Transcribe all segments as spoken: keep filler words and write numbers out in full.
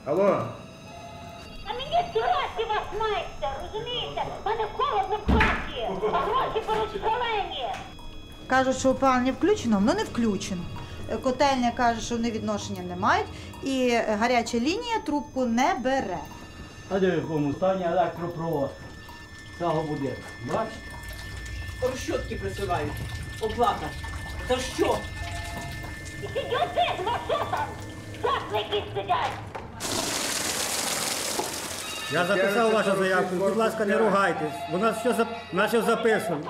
Алло? А мені срати вас мається, розумієте? В мене холодно в хаті, а гроші беруть шалені. Кажуть, що опалення включено, воно не включено. Котельня каже, що вони відношення не мають, і гаряча лінія трубку не бере. А де в якому стані електропровод цього будинку? Бачите? Розчотки присилають. Оплата. За що? Ідіотизм, а що там? Засники сидять. Я записав вашу заявку, будь ласка, не ругайтесь, бо нас все, зап... нас все записано.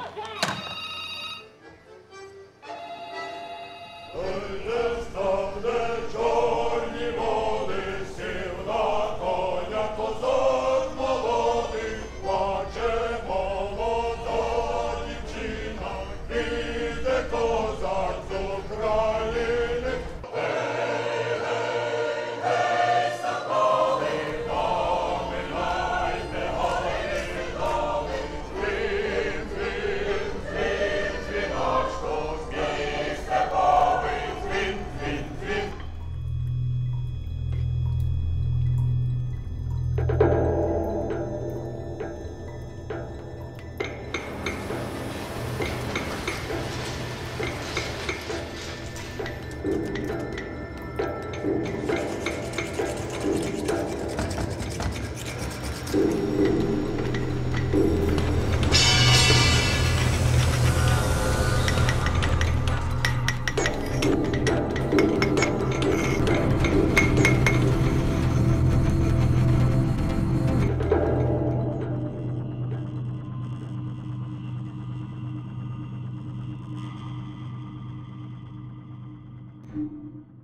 Thank you.